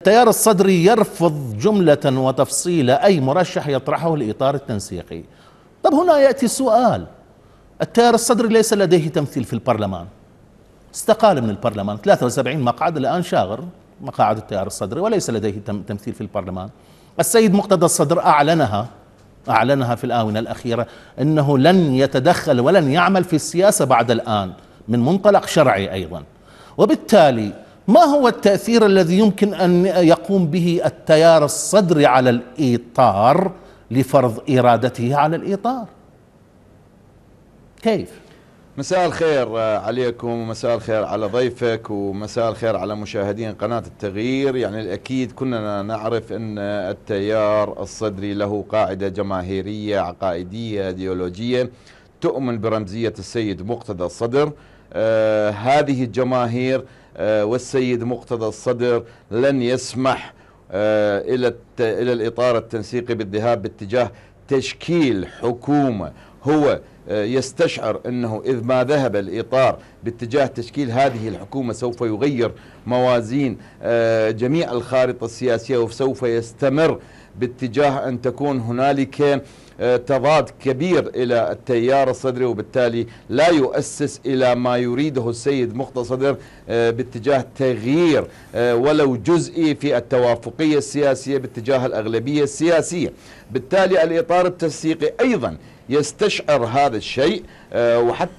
التيار الصدري يرفض جملة وتفصيل أي مرشح يطرحه الإطار التنسيقي. طب هنا يأتي سؤال: التيار الصدري ليس لديه تمثيل في البرلمان، استقال من البرلمان، 73 مقعد الآن شاغر مقاعد التيار الصدري وليس لديه تمثيل في البرلمان. السيد مقتدى الصدر أعلنها في الآونة الأخيرة أنه لن يتدخل ولن يعمل في السياسة بعد الآن من منطلق شرعي أيضا. وبالتالي ما هو التأثير الذي يمكن أن يقوم به التيار الصدري على الإطار لفرض إرادته على الإطار؟ كيف؟ مساء الخير عليكم، ومساء الخير على ضيفك، ومساء الخير على مشاهدين قناة التغيير. يعني الأكيد كنا نعرف أن التيار الصدري له قاعدة جماهيرية عقائدية ايديولوجية تؤمن برمزية السيد مقتدى الصدر. هذه الجماهير والسيد مقتدى الصدر لن يسمح إلى الإطار التنسيقي بالذهاب باتجاه تشكيل حكومة هو يستشعر أنه إذ ما ذهب الإطار باتجاه تشكيل هذه الحكومة سوف يغير موازين جميع الخارطة السياسية، وسوف يستمر باتجاه أن تكون هنالك تضاد كبير إلى التيار الصدري، وبالتالي لا يؤسس إلى ما يريده السيد مقتدى الصدر باتجاه تغيير ولو جزئي في التوافقية السياسية باتجاه الأغلبية السياسية. بالتالي الإطار التنسيقي أيضا يستشعر هذا الشيء، وحتى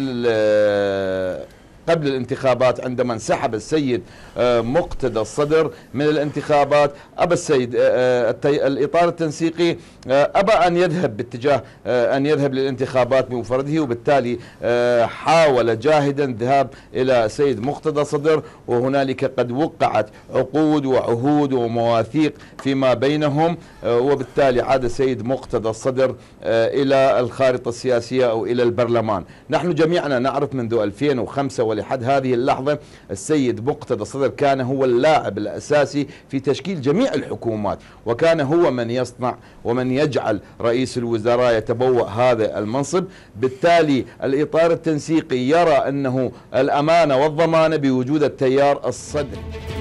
قبل الانتخابات عندما انسحب السيد مقتدى الصدر من الانتخابات، أبى السيد الإطار التنسيقي أبى أن يذهب باتجاه أن يذهب للانتخابات بمفرده، وبالتالي حاول جاهدا الذهاب إلى سيد مقتدى الصدر، وهنالك قد وقعت عقود وعهود ومواثيق فيما بينهم، وبالتالي عاد السيد مقتدى الصدر إلى الخارطة السياسية أو إلى البرلمان. نحن جميعنا نعرف منذ 2005 ولحد هذه اللحظة السيد مقتدى الصدر كان هو اللاعب الأساسي في تشكيل جميع الحكومات، وكان هو من يصنع ومن يجعل رئيس الوزراء يتبوأ هذا المنصب. بالتالي الإطار التنسيقي يرى أنه الأمانة والضمانة بوجود التيار الصدري.